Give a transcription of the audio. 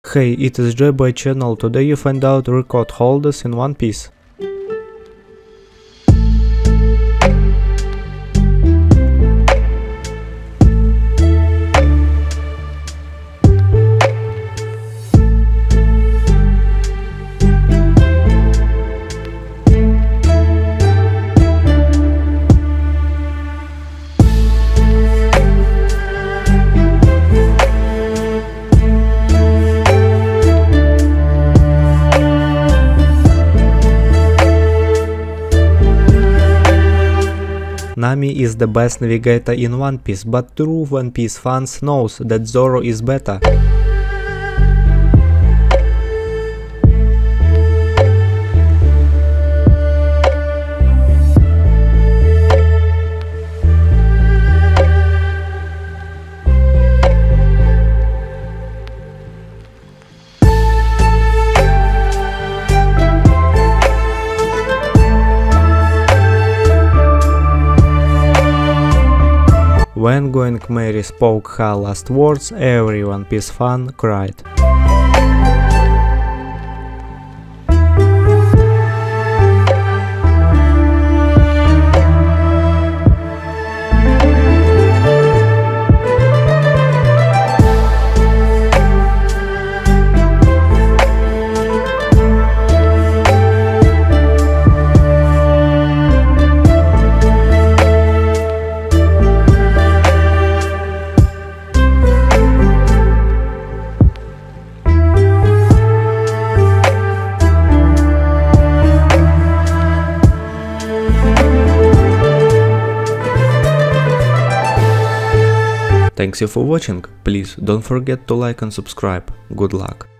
Hey, it is Joyboy channel. Today you find out record holders in One Piece. Nami is the best navigator in One Piece, but true One Piece fans knows that Zoro is better. When Going Mary spoke her last words, every One Piece fan cried. Thanks you for watching, please don't forget to like and subscribe, good luck.